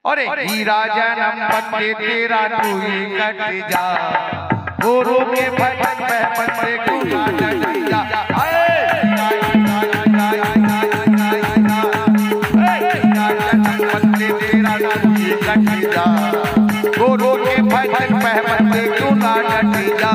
अरे हीरा जन्म पत्ते तेरा तू ही कट जा, गुरु के भजन में पत्ते गुना कट जा। पत्ते तेरा तू ही कट जा, गुरु के भजन में पत्ते गुना कट जा।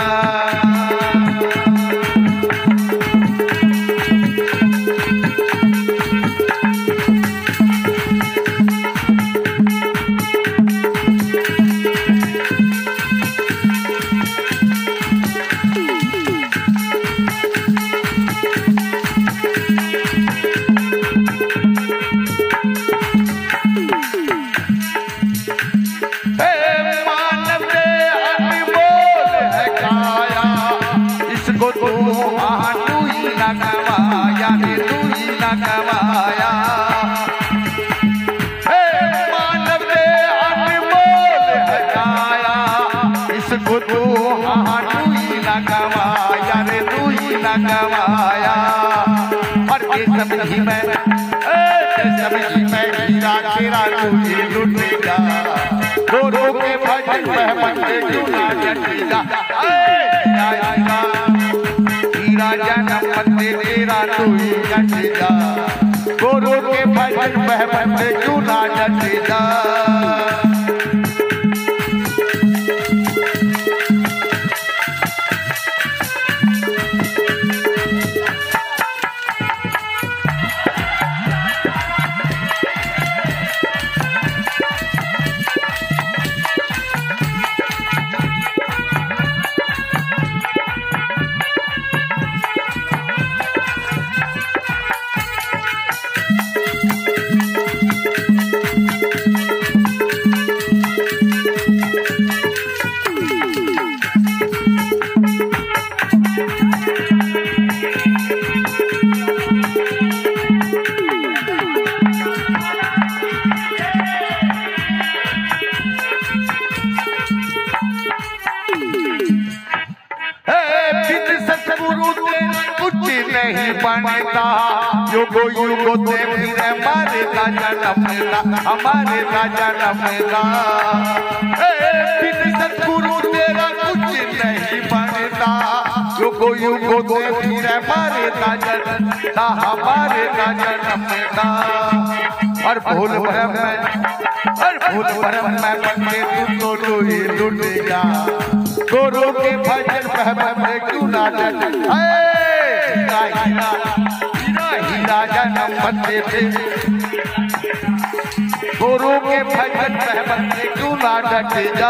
कमाया मानव ने अनमोल हटाया, इसको तू तू ही न कमाया रे, तू ही न कमाया। और ये समझी मैं हीरा तेरा तू ही लुटेगा, गुरु के भजन में पत्ते क्यों ना कटेगा। हीरा जन्म पत्ते तेरा तू ही कटेगा, गुरु के भजन में पत्ते क्यों ना कटेगा। नहीं बनता युगो युगो ते फिर हमारे जन्म हमारे जन्म बिन सतगुरु तेरा कुछ नहीं बनता, युगो युगो ते फिर हमारे जन्म हमारे जन्म। और भूल भरम में बंदे तू तो ही लुटेगा, गुरु के भजन में क्यों ना डटे। हीरा जन्म पत्ते थे, गुरु के भजन में पत्ते क्यों ना डटे जा।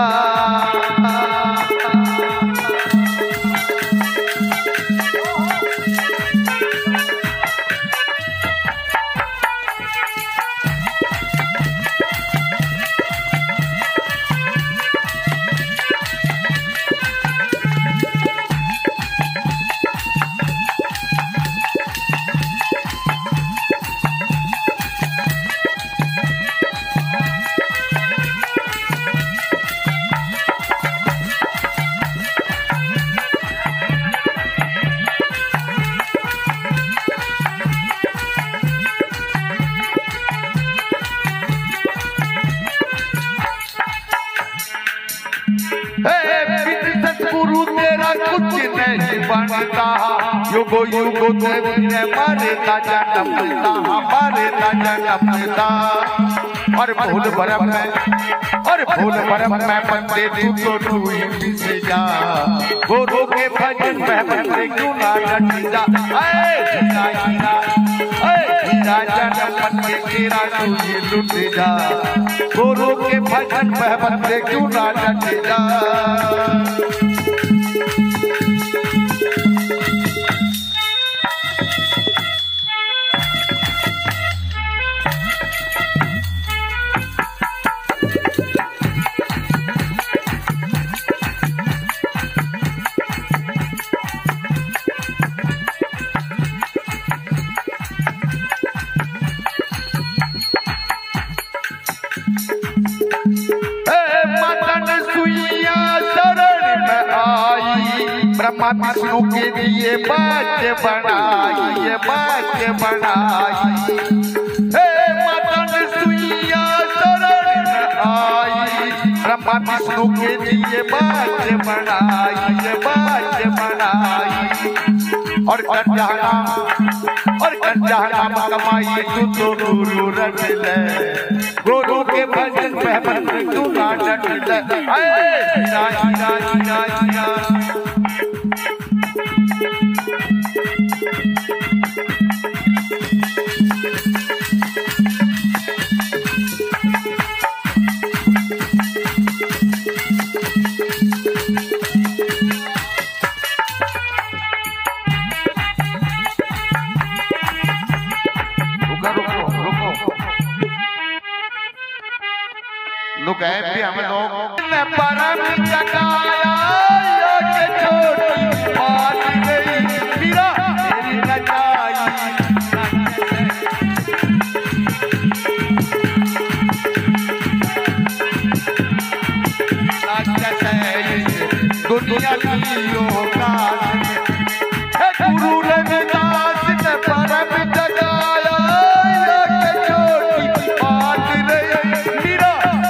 सतगुरु तेरा कुछ नहीं बनता, युगो युगो ते हमारे जन्म हमारे जन्म। और भूल भरम में बंदे तू तो ही से जा, गुरु के भजन में बंदे क्यों ना डटे जा। हीरा जन्म पत्ते तेरा तू ही लुट जा, गुरु के भजन में बंदे क्यों ना डटे जा। ब्रह्मा विष्णु के लिए बात बनाई, ये बात बनाई। हे मदन सुइया शरण ब्रह्मा विष्णु के लिए बाज बनाई और कंजा नाम कमाई तू तो गुरु रट ले, गुरु के भजन पहबन तू ना डट ले। हीरा हीरा हीरा हीरा लोग गए भी हम लोग ने परम जगाया के छोटी बात गई मीरा तेरी नचाई दुनिया की औकात गुरु रविदास ने परम जगाया के छोटी बात गई मीरा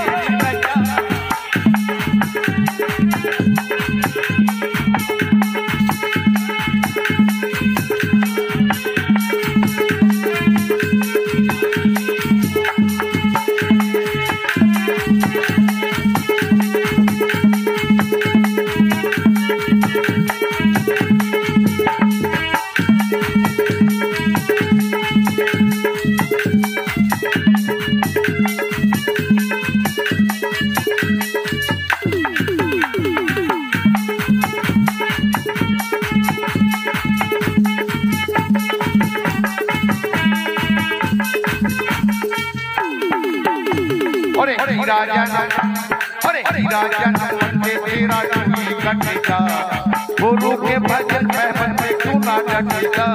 तेरा नहीं कटेगा, गुरु के भजन पहबन में क्यों ना डटेगा।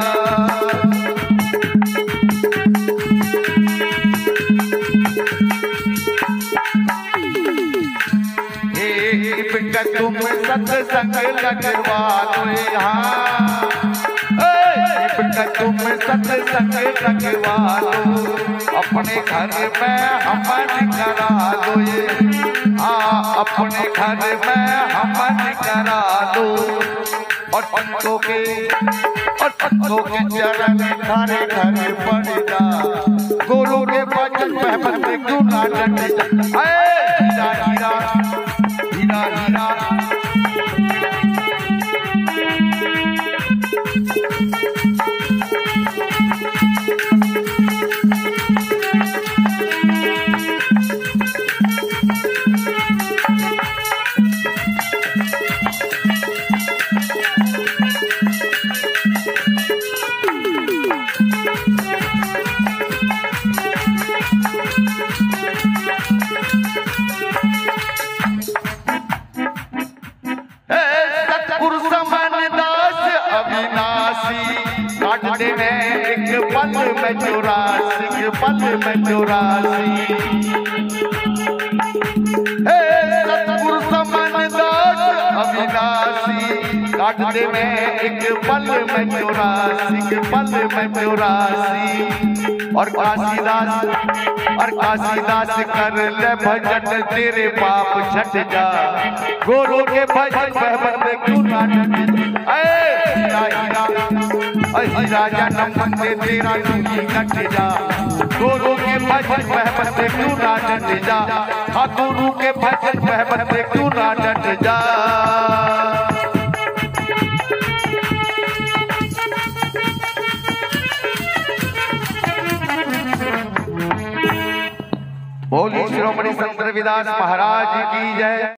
तुम सत्संग लगवा लो यहाँ, तुम सत्संग लगवा लो अपने घर में हवन करा लो ये, अपने घर में हवन करा लो और पंतों के चरण थारे घर पड़ जा, गुरु के भजन पहबन में क्यों ना डटे जा। हीरा हीरा हीरा हीरा पल में 84 सतगुरु समनदास अविनाशी काट दे में एक पल में 84 पल में 84 और काशीदास कर ले भजन तेरे पाप छट जा, गुरु के भजन पहबन में क्यों ना राजा नमन दे तेरा नहीं कट जा, गुरु के भजन पहबन में क्यों ना डट जा, गुरु के भजन पहबन में क्यों ना डट जा। बोलिए श्रीमणि संत रविदास महाराज की जय।